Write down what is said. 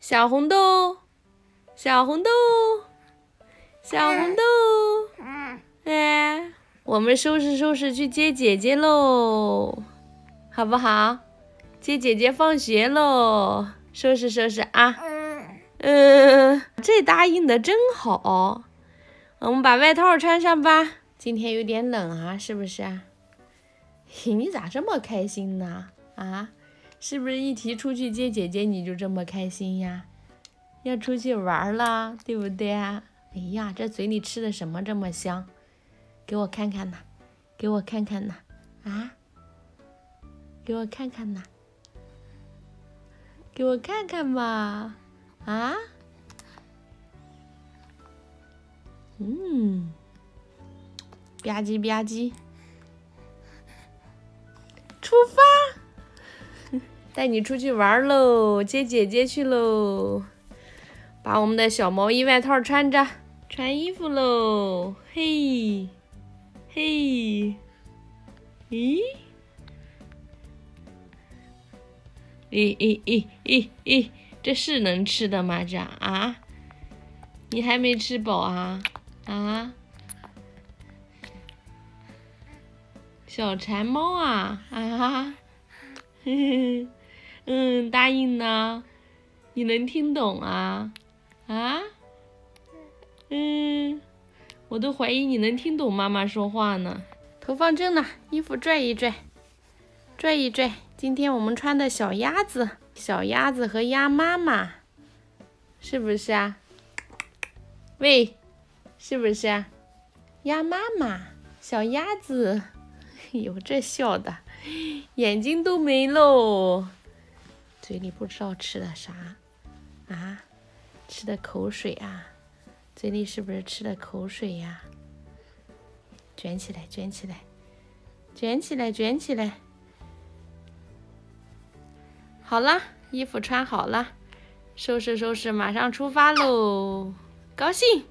小红豆，小红豆，小红豆，哎，我们收拾收拾去接姐姐喽，好不好？接姐姐放学喽，收拾收拾啊。这答应的真好。我们把外套穿上吧，今天有点冷啊，是不是啊？你咋这么开心呢？啊，是不是一提出去接姐姐你就这么开心呀？要出去玩了，对不对啊？哎呀，这嘴里吃的什么这么香？给我看看呐，给我看看呐，啊，给我看看呐，给我看看吧，啊，吧唧吧唧，出发，带你出去玩喽，接姐姐去喽。把我们的小毛衣外套穿着，穿衣服喽，嘿，嘿，咦，咦，这是能吃的吗？这啊？你还没吃饱啊？啊？小馋猫啊？啊？答应呢？你能听懂啊？啊？我都怀疑你能听懂妈妈说话呢。头放正了，衣服拽一拽，拽一拽。今天我们穿的小鸭子，小鸭子和鸭妈妈，是不是啊？喂，是不是啊？鸭妈妈，小鸭子，哎呦，这笑的，眼睛都没喽，嘴里不知道吃的啥啊？吃的口水啊？嘴里是不是吃的口水呀？卷起来，卷起来，卷起来，卷起来。好了，衣服穿好了，收拾收拾，马上出发喽！高兴。